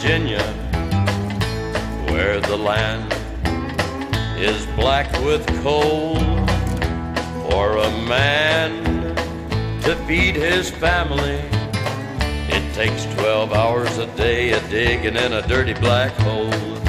Virginia, where the land is black with coal. For a man to feed his family, it takes 12 hours a day of digging in a dirty black hole.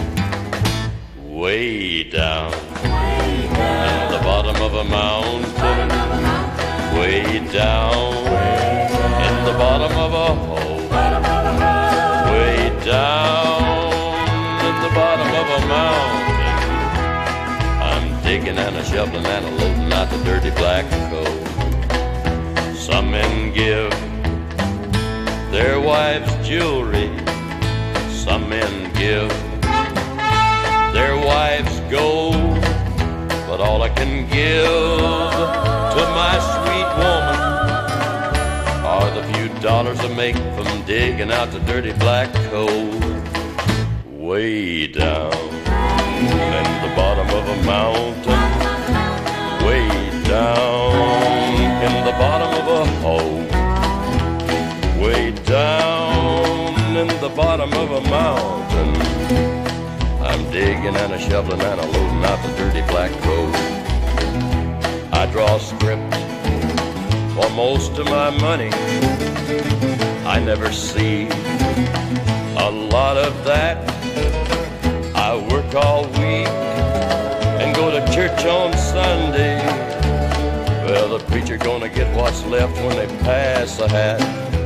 Way down in the bottom of a mountain, way down in the bottom of a hole, way down in the bottom of a mountain. I'm digging and a shoveling and a loading out the dirty black coal. Some men give their wives jewelry, some men give their wives gold, but all I can give to my sweet woman are the few dollars I make from digging out the dirty black coal. Way down in the bottom of a mountain, way down in the bottom of a hole, way down in the bottom of a mountain. I'm digging and a shoveling and a loading out the dirty black coal. I draw script for most of my money. I never see a lot of that. I work all week and go to church on Sunday. Well, the preacher gonna get what's left when they pass the hat.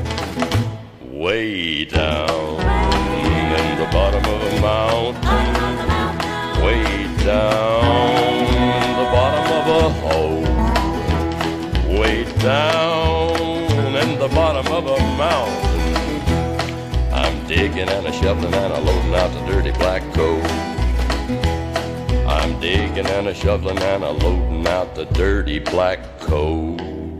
Way down in the bottom of a mountain, way down in the bottom of a hole, way down in the bottom of a mountain. I'm digging and a shoveling and a loading out the dirty black coal. I'm digging and a shoveling and a loading out the dirty black coal.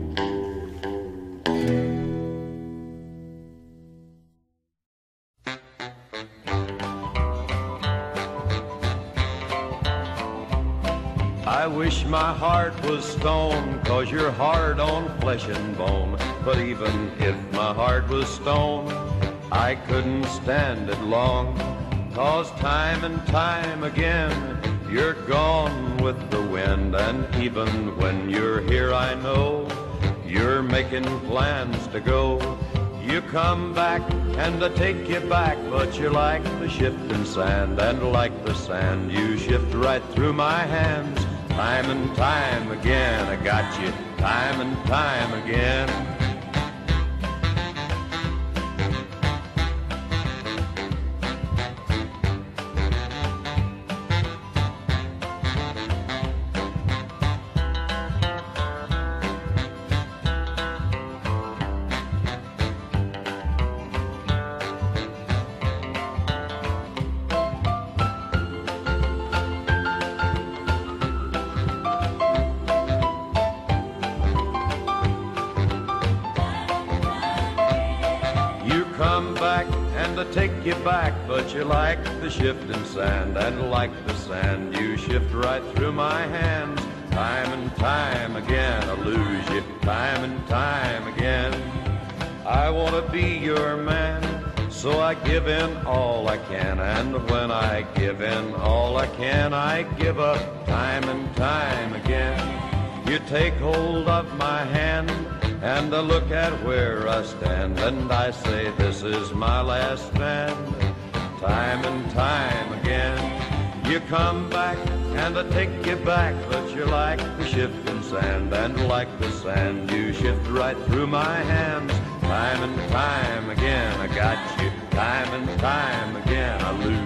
I wish my heart was stone, 'cause you're hard on flesh and bone. But even if my heart was stone, I couldn't stand it long. 'Cause time and time again, you're gone with the wind. And even when you're here, I know you're making plans to go. You come back and I take you back, but you're like the shifting sand. And like the sand, you shift right through my hands. Time and time again, I got you, time and time again. Come back and I take you back, but you're like the shifting sand. And like the sand, you shift right through my hands. Time and time again, I lose you, time and time again. I want to be your man, so I give in all I can. And when I give in all I can, I give up time and time again. You take hold of my hand, and I look at where I stand, and I say this is my last stand. Time and time again, you come back and I take you back, but you're like the shifting sand. And like the sand, you shift right through my hands. Time and time again, I got you. Time and time again, I lose